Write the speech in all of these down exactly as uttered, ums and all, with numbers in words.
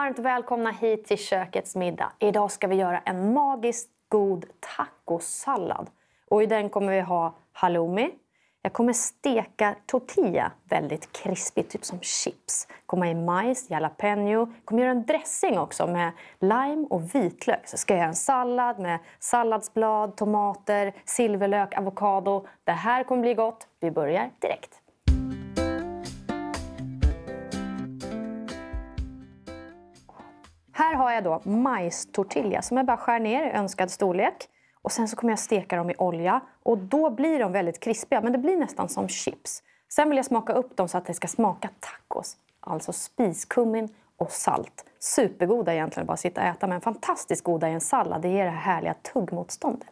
varmt välkomna hit till kökets middag. Idag ska vi göra en magiskt god tacosallad. Och i den kommer vi ha halloumi. Jag kommer steka tortilla väldigt krispigt, typ som chips. Kommer i majs, jalapeno. Kommer göra en dressing också med lime och vitlök. Så ska jag göra en sallad med salladsblad, tomater, silverlök, avokado. Det här kommer bli gott. Vi börjar direkt. Här har jag då majstortilla som jag bara skär ner i önskad storlek. Och sen så kommer jag steka dem i olja. Och då blir de väldigt krispiga, men det blir nästan som chips. Sen vill jag smaka upp dem så att det ska smaka tacos. Alltså spiskummin och salt. Supergoda egentligen, bara sitta och äta, men fantastiskt goda i en sallad. Det ger det här härliga tuggmotståndet.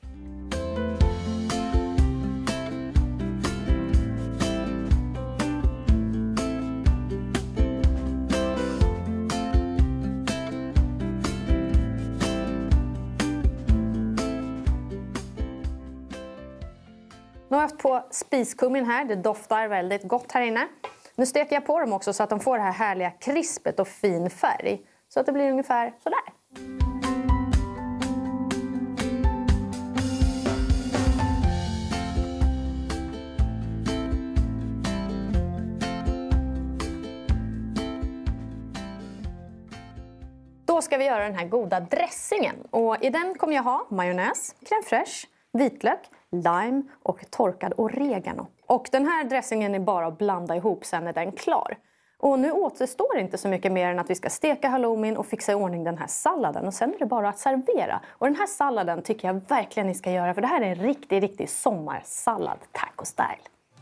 Nu har jag haft på spiskummin här. Det doftar väldigt gott här inne. Nu steker jag på dem också så att de får det här härliga krispet och fin färg. Så att det blir ungefär sådär. Då ska vi göra den här goda dressingen. Och i den kommer jag ha majonnäs, crème fraîche, vitlök, lime och torkad oregano. Och den här dressingen är bara att blanda ihop, sen är den klar. Och nu återstår inte så mycket mer än att vi ska steka halloumin och fixa i ordning den här salladen. Och sen är det bara att servera. Och den här salladen tycker jag verkligen ni ska göra, för det här är en riktig, riktig sommarsallad, taco style.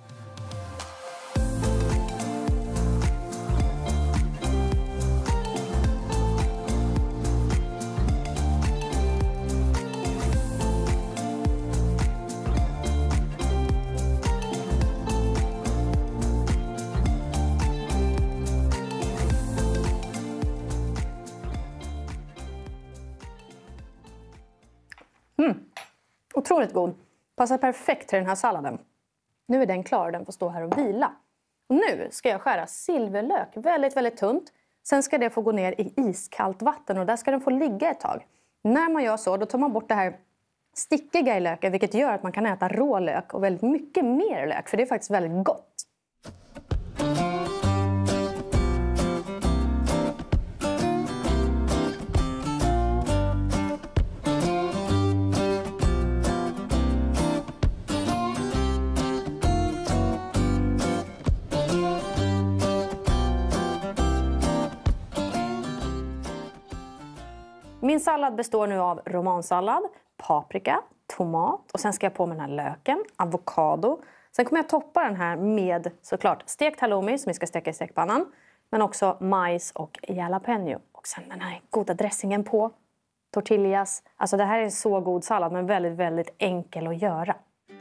Mm. Otroligt god. Passar perfekt till den här salladen. Nu är den klar och den får stå här och vila. Och nu ska jag skära silverlök väldigt, väldigt tunt. Sen ska det få gå ner i iskallt vatten och där ska den få ligga ett tag. När man gör så, då tar man bort det här stickiga i löken, vilket gör att man kan äta rå lök och väldigt mycket mer lök, för det är faktiskt väldigt gott. Min sallad består nu av romansallad, paprika, tomat och sen ska jag på med den här löken, avokado. Sen kommer jag toppa den här med såklart stekt halloumi som vi ska steka i stekpannan. Men också majs och jalapeno. Och sen den här goda dressingen på, tortillas. Alltså det här är en så god sallad, men väldigt, väldigt enkel att göra.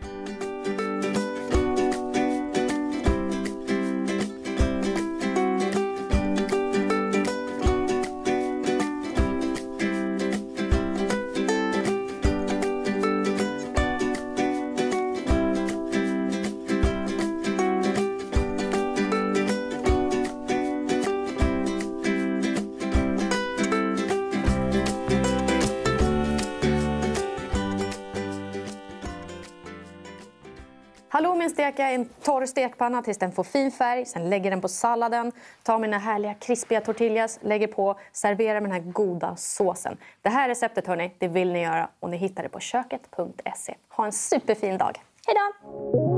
Halloumin steker jag i en torr stekpanna tills den får fin färg. Sen lägger den på salladen. Tar mina härliga krispiga tortillas. Lägger på. Serverar med den här goda såsen. Det här receptet hörni, det vill ni göra. Och ni hittar det på köket punkt se. Ha en superfin dag. Hej då!